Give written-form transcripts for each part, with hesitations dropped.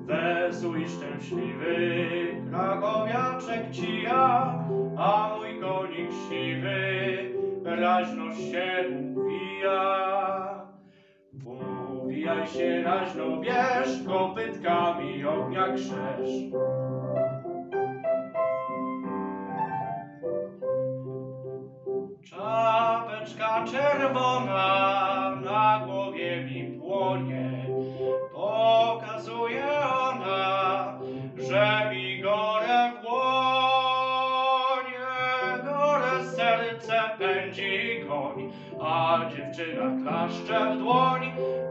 Wesoły i szczęśliwy krakowiaczek ci ja, a mój konik siwy raźno się uwija. Uwijaj się raźno, bierz, kopytkami ognia krzesz. Czapeczka czerwona na głowie mi płonie, pokazuje ona, że mi gore w łonie, gore serce pędzi koń, a dziewczyna klaszcze w dłoń.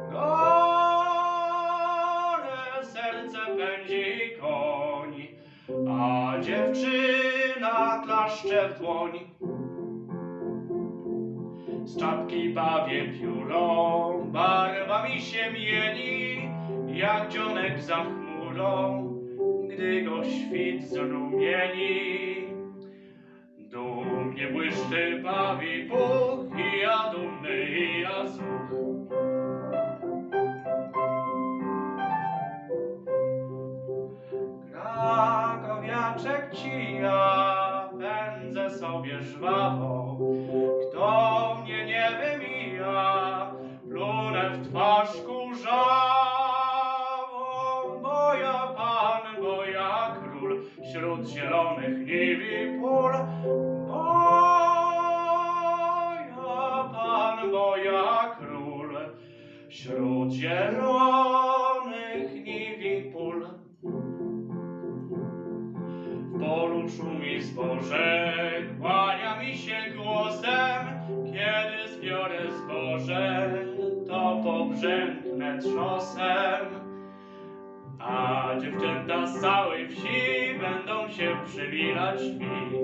Gore serce pędzi koń, a dziewczyna klaszcze w dłoń. Z czapki bawię pióro, barwami się mieni, jak dzionek za chmurą, gdy go świt zrumieni. Dumnie błyszczy bawi puch, i ja dumny, i ja zuch. Krakowiaczek ci ja, pędzę sobie żwawo. Kto mnie nie wymija, plunę w twarz kurzawą. Bo ja pan, bo ja król, wśród zielonych niw i pól. Bo ja pan, bo ja król, wśród zielonych niw i pól. W polu szumi zboże, kłania mi się głosem. Kiedy zbiorę zboże, to pobrzęknę trzosem. A dziewczęta z całej wsi będą się przymilać mi.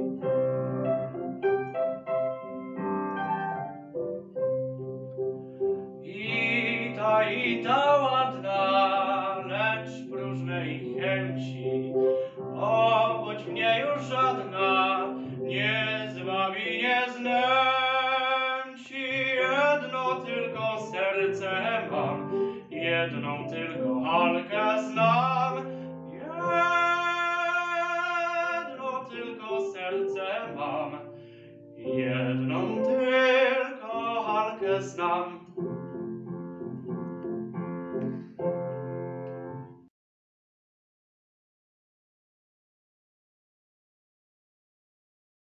I ta ładna, lecz próżnej chęci, obudź mnie już żadna, nie zbawi, nie znęci. Jedno tylko serce mam, jedną tylko halkę znam. Jedno tylko serce mam, jedną tylko halkę znam.